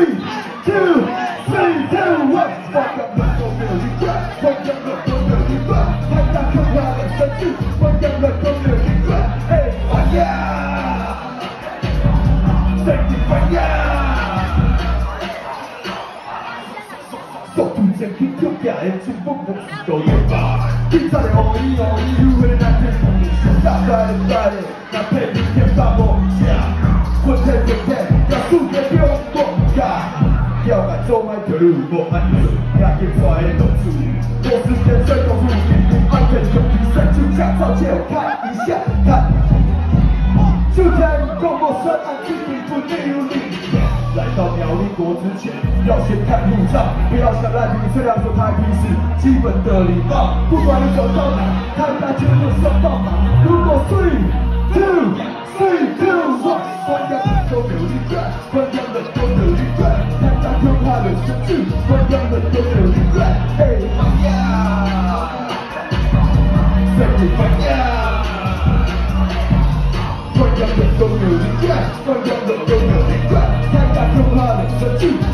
3, 2, 3, 2, 1，放羊的都没有例外，放羊的都没有例外，太大可怕的神剧，放羊的都没有例外，嘿，放羊，谁的放羊？速度前去跳起来，全部不是都有吧？警察的乌衣乌衣，有的那天不是大白的白的，那配你天把我下，混天混天，要数学不用多呀。要敢做爱就路无安乐，也见出来的动作，我时间最功夫，安全用比赛就驾照借我看一下，看。就在广播声安静不内有力。来到苗栗国之前，要先看路上，不要想赖皮，虽然说太皮是基本的礼貌。不管你走到哪，看大街就送到哪。如果3、2、3、2、1，关掉都没有例外，关掉的都没有例外，太大可怕的神剧，关掉的都没有例外。嘿，放羊，谁的放羊？关掉的都没有例外，关掉的都没有例外。太大可怕的神剧。